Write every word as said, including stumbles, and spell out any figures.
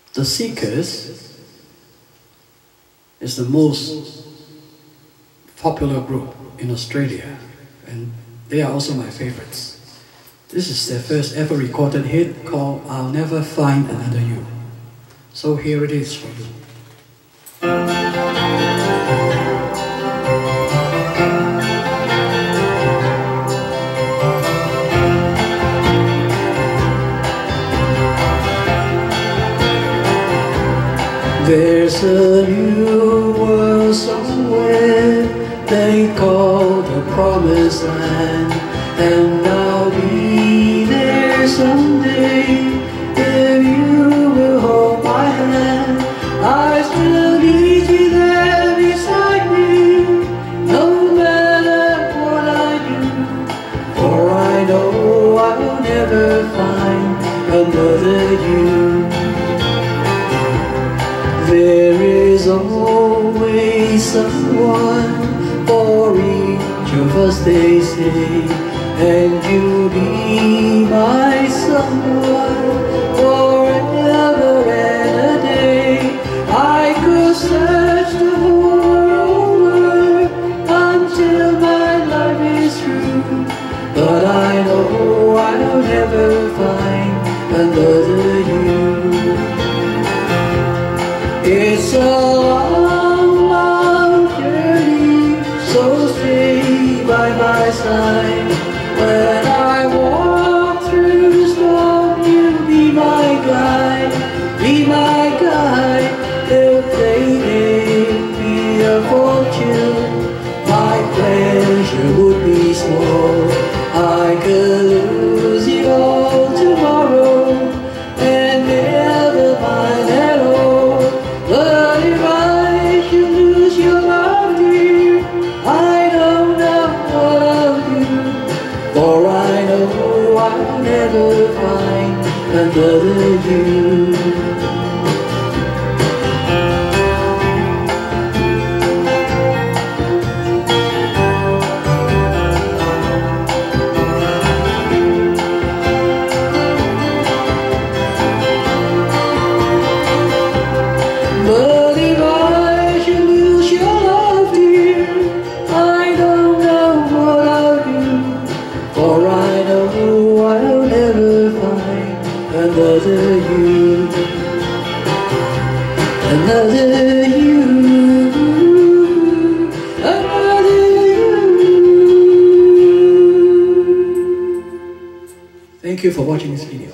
The Seekers is the most popular group in Australia, and they are also my favorites. This is their first ever recorded hit called I'll Never Find Another You. So here it is for you. There's a new world somewhere they call the Promised Land, and I'll be there someday if you will hold my hand. I still need you there beside me, no matter what I do, for I know I'll never find another you. There is always someone for each of us, they say, and you'll be my someone forever and a day. I could search the whole world until my life is through, but I know I'll never find another you. It's a long, long journey, so stay by my side. When I walk through the storm, you'll be my guide, be my guide. If they gave me a fortune, my pleasure would be small. I could lose you all tomorrow and never mind at all. But if I should lose your love, dear, I don't know what I'll do, for I know I'll never find another you. But if I should lose your love, dear, I don't know what I'll do, for I know I'll never find another you, another you, another you. Thank you for watching this video.